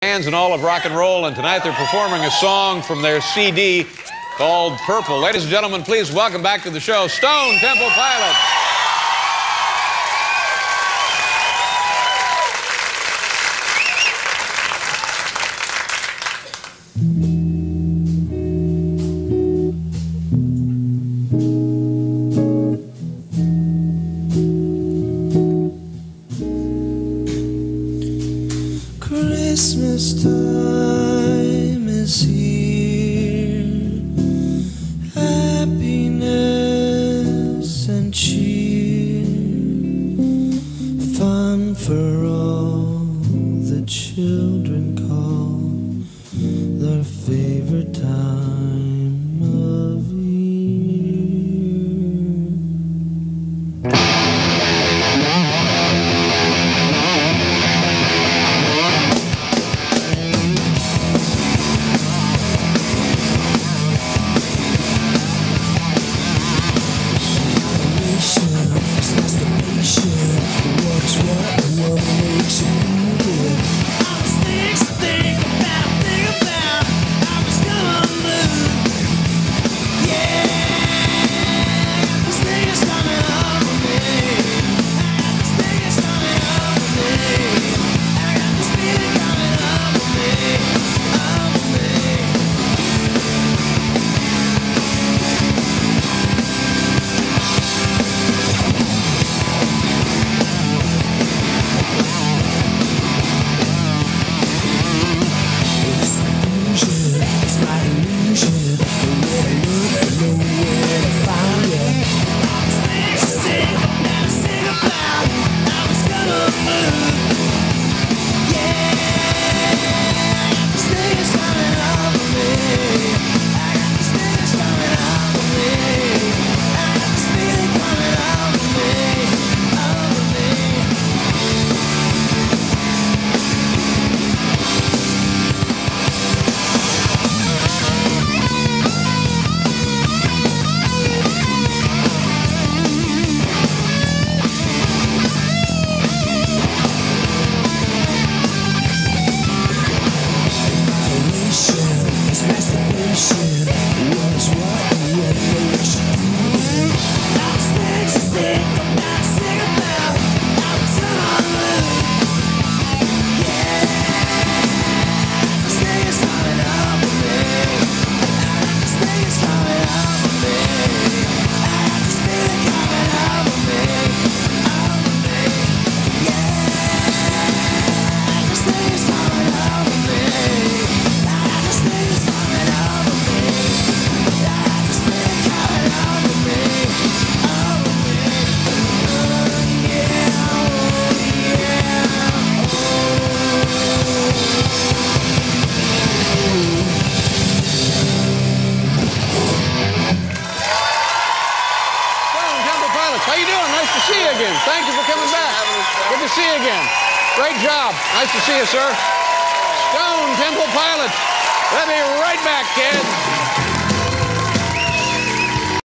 Hands and all of rock and roll, and tonight they're performing a song from their CD called Purple. Ladies and gentlemen, please welcome back to the show, Stone Temple Pilots. Christmas time is here, happiness and cheer, fun for all the children call their favorite time of year. How you doing? Nice to see you again. Thank you for coming back. Good to see you again. Great job. Nice to see you, sir. Stone Temple Pilots. We'll be right back, kids.